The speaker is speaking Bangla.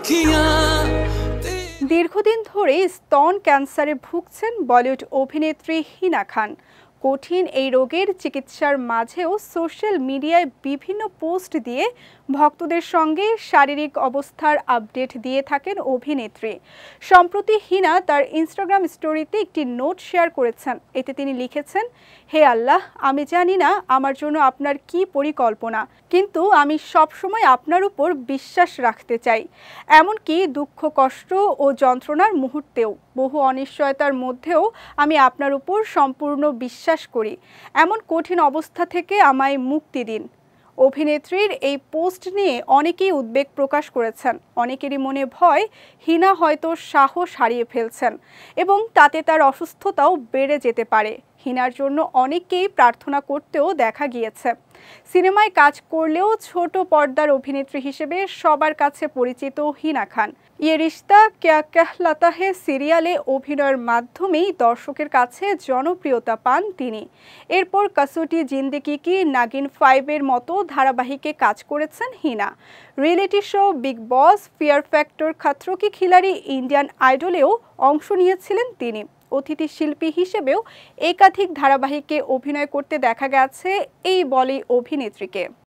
দীর্ঘদিন ধরে স্তন ক্যান্সারে ভুগছেন বলিউড অভিনেত্রী হিনা খান। কঠিন এই রোগের চিকিৎসার মাঝেও সোশ্যাল মিডিয়ায় বিভিন্ন পোস্ট দিয়ে ভক্তদের সঙ্গে শারীরিক অবস্থার আপডেট দিয়ে থাকেন অভিনেত্রী। সম্প্রতি হিনা তার ইনস্টাগ্রাম স্টোরিতে একটি নোট শেয়ার করেছেন। এতে তিনি লিখেছেন, হে আল্লাহ, আমি জানি না আমার জন্য আপনার কি পরিকল্পনা, কিন্তু আমি সবসময় আপনার উপর বিশ্বাস রাখতে চাই, এমনকি দুঃখ, কষ্ট ও যন্ত্রণার মুহূর্তেও। বহু অনিশ্চয়তার মধ্যেও আমি আপনার উপর সম্পূর্ণ বিশ্বাস করি। এমন কঠিন অবস্থা থেকে আমায় মুক্তি দিন। অভিনেত্রীর এই পোস্ট নিয়ে অনেকেই উদ্বেগ প্রকাশ করেছেন। অনেকেরই মনে ভয় হিনা হয়তো সাহস হারিয়ে ফেলছেন এবং তাতে তার অসুস্থতাও বেড়ে যেতে পারে। হিনার জন্য অনেকেই প্রার্থনা করতেও দেখা গিয়েছে। সিনেমায় কাজ করলেও ছোট পর্দার অভিনেত্রী হিসেবে সবার কাছে পরিচিত হিনা খান। ইয়ে রিশতা ক্যা কেহলাতা হে সিরিয়ালে অভিনয়ের মাধ্যমেই দর্শকের কাছে জনপ্রিয়তা পান তিনি। এরপর কসৌটি জিন্দেগি কি, নাগিন 5-এর মতো ধারাবাহিকে কাজ করেছেন Hina. Reality show Bigg Boss, Fear Factor, Khatron Ke Khiladi, Indian আইডলেও অংশ নিয়েছিলেন তিনি। অতিথি শিল্পী হিসেবেও একাধিক ধারাবাহিকে অভিনয় করতে দেখা গেছে এই বলি অভিনেত্রীকে।